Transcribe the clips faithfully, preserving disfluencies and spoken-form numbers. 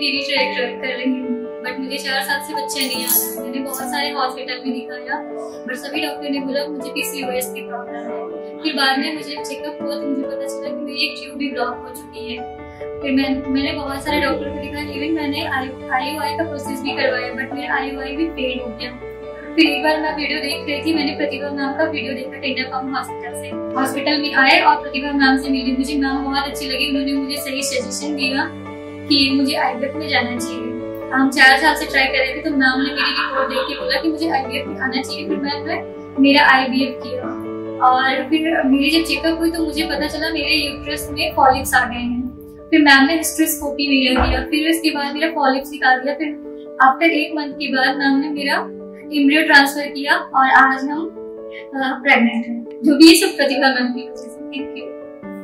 Daily try कर रही हूँ, बट मुझे चार साल से बच्चे नहीं आ रहा। मैंने बहुत सारे हॉस्पिटल में दिखाया, बट सभी डॉक्टर ने बोला मुझे पीसीओएस की प्रॉब्लम है। फिर बाद में मुझे चेकअप हुआ तो मुझे पता चला कि मेरी एक ट्यूब भी ब्लॉक हो चुकी है। फिर मैं मैंने बहुत सारे डॉक्टर को दिखाया, इवन मैंने आईयूआई का प्रोसेस भी करवाया, बट मेरा आईयूआई भी फेल हो गया। फिर एक बार मैं वीडियो देख रही थी, मैंने प्रतिभा मैम का वीडियो देखा टेंडर पंप हॉस्पिटल से। हॉस्पिटल में आए और प्रतिभा मैम से मिली, मुझे मैम बहुत अच्छी लगी। उन्होंने मुझे सही सजेशन दिया कि मुझे आईवीएफ में जाना चाहिए। हम चार साल से ट्राई कर रहे थे, तो मैम ने मेरी रिपोर्ट देख के बोला कि मुझे आईवीएफ में आना चाहिए। फिर मैंने मेरा आईवीएफ किया और फिर मेरी जब चेकअप हुई तो मुझे पता चला मेरे यूट्रस में पॉलिप्स आ गए हैं। फिर मैम ने हिस्ट्रोस्कोपी मेरा किया, फिर उसके बाद मेरा पॉलिप्स निकाल दिया। फिर आफ्टर एक मंथ के बाद मैम ने मेरा एम्ब्रियो ट्रांसफर किया और आज हम प्रेग्नेंट हैं, जो भी ये सब प्रतिभा मैम की वजह से। Thank you.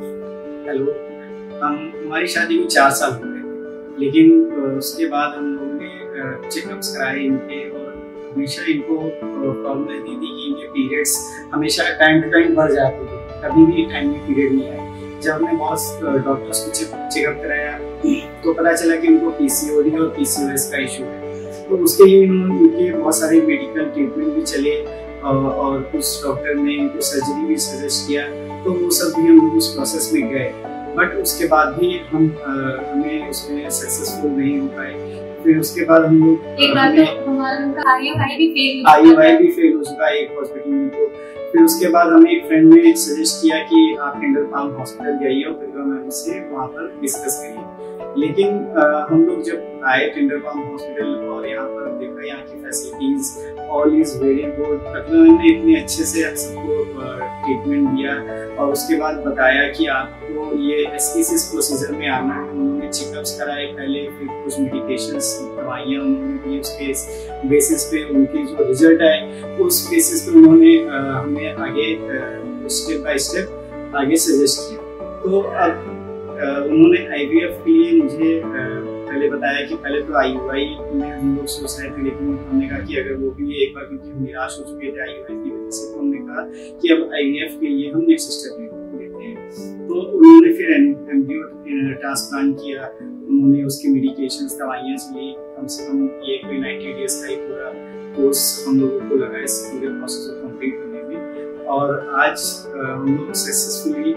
हेलो, हम हमारी शादी को चार साल हो गए, लेकिन उसके बाद हम लोगों ने चेकअप्स कराए इनके, और हमेशा इनको प्रॉब्लम रहती थी कि इनके पीरियड्स हमेशा टाइम टू टाइम बढ़ जाते थे, कभी भी टाइम में पीरियड नहीं आए। जब हमने बहुत डॉक्टर्स को चेकअप कराया तो पता चला कि इनको पीसीओडी और पीसीओएस का इशू है। तो उसके लिए इन्होंने इनके बहुत सारे मेडिकल ट्रीटमेंट भी चले और कुछ डॉक्टर ने इनको सर्जरी भी सजेस्ट किया, तो वो सब भी हम लोग उस प्रोसेस में गए, बट उसके बाद भी हम हमें उसमें सक्सेसफुल नहीं हो पाए। फिर उसके बाद हम लोग एक बार तो हमारा उनका आईयूआई भी फेल आईयूआई भी फेल हो चुका है एक हॉस्पिटल में। तो फिर उसके बाद हमें एक फ्रेंड ने सजेस्ट किया कि आप टेंडर पाम हॉस्पिटल जाइए और प्रतिभा मैम से वहाँ पर डिस्कस करिए। लेकिन आ, हम लोग जब आए टेंडर पाम हॉस्पिटल और यहाँ पर देखा यहाँ की facilities all is very good. Pratibha ma'am ने इतने अच्छे से सबको ट्रीटमेंट दिया और उसके बाद बताया कि आपको ये इस प्रोसीजर में आना है। उन्होंने चेकअप्स कराए पहले, फिर कुछ मेडिकेशंस दवाइयाँ उन्होंने दी, उसके बेसिस पे उनकी जो रिजल्ट आए उस बेसिस पे उन्होंने आ, हमें आगे स्टेप बाय स्टेप आगे सजेस्ट किया। तो अब उन्होंने आईवीएफ के लिए मुझे पहले बताया कि पहले तो आईयूआई में हम लोग सोच रहे थे, लेकिन हमने कहा कि अगर वो भी एक बार, क्योंकि हम निराश हो चुके थे आईयूआई की वजह से, तो हमने कहा कि अब आईवीएफ के लिए हम नेक्स्ट स्टेप लेते हैं। तो उन्होंने फिर एम्ब्रियो ट्रांसप्लांट किया, उन्होंने उसकी मेडिकेशंस दवाइयाँ चली, कम से कम ये कोई नाइन्टी डेज का ही पूरा कोर्स हम लोगों को लगा इस पूरे प्रोसेस को कंप्लीट होने में। और आज हम लोग सक्सेसफुली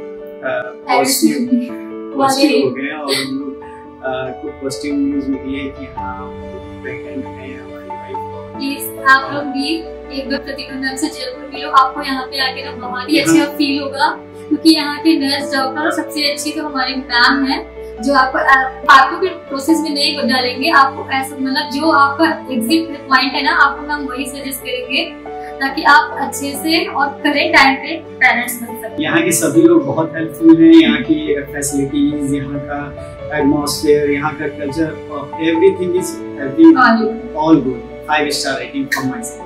पॉजिटिव पॉजिटिव हो गए और हम लोग को पॉजिटिव न्यूज़ मिली है कि हाँ प्रेग्नेंट है हमारी वाइफ। प्लीज आप लोग भी एक बार प्रतिभा मैम से जरूर मिलो, आपको यहाँ पे आके ना बहुत ही अच्छा फील होगा, क्योंकि यहाँ के नर्स डॉक्टर सबसे अच्छी तो हमारी मैम है, जो आपको आपको फिर प्रोसेस में नहीं डालेंगे। आपको ऐसा मतलब जो आपका एग्जिट पॉइंट है ना, आपको मैम वही सजेस्ट करेंगे ताकि आप अच्छे से और करें टाइम पे पेरेंट्स बन सकें। यहाँ के सभी लोग बहुत हेल्पफुल हैं, यहाँ की फैसिलिटीज, यहाँ का एटमॉस्फेयर, यहाँ का culture, everything is all good. Five star rating from my side.